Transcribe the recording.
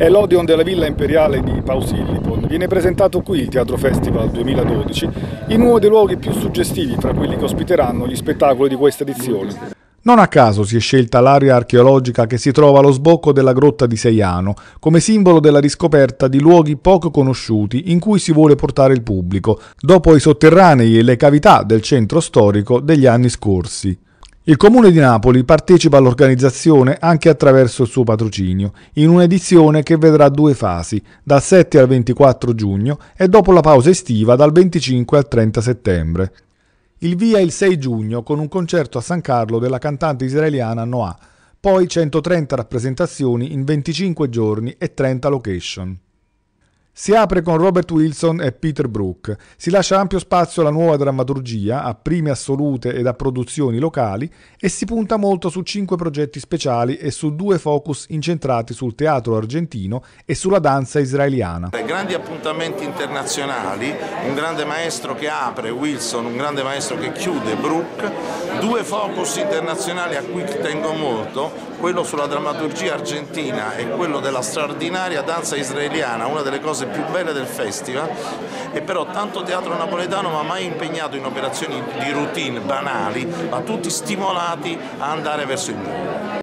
È l'Odeon della Villa Imperiale di Pausilipon. Viene presentato qui il Teatro Festival 2012 in uno dei luoghi più suggestivi fra quelli che ospiteranno gli spettacoli di questa edizione. Non a caso si è scelta l'area archeologica che si trova allo sbocco della grotta di Seiano, come simbolo della riscoperta di luoghi poco conosciuti in cui si vuole portare il pubblico, dopo i sotterranei e le cavità del centro storico degli anni scorsi. Il Comune di Napoli partecipa all'organizzazione anche attraverso il suo patrocinio, in un'edizione che vedrà due fasi, dal 7 al 24 giugno e dopo la pausa estiva dal 25 al 30 settembre. Il via il 6 giugno con un concerto a San Carlo della cantante israeliana Noah, poi 130 rappresentazioni in 25 giorni e 30 location. Si apre con Robert Wilson e Peter Brook, si lascia ampio spazio alla nuova drammaturgia, a prime assolute ed a produzioni locali e si punta molto su 5 progetti speciali e su 2 focus incentrati sul teatro argentino e sulla danza israeliana. Grandi appuntamenti internazionali, un grande maestro che apre, Wilson, un grande maestro che chiude, Brook, 2 focus internazionali a cui tengo molto, quello sulla drammaturgia argentina e quello della straordinaria danza israeliana, una delle cose più belle del festival, e però tanto teatro napoletano ma mai impegnato in operazioni di routine banali, ma tutti stimolati a andare verso il nuovo.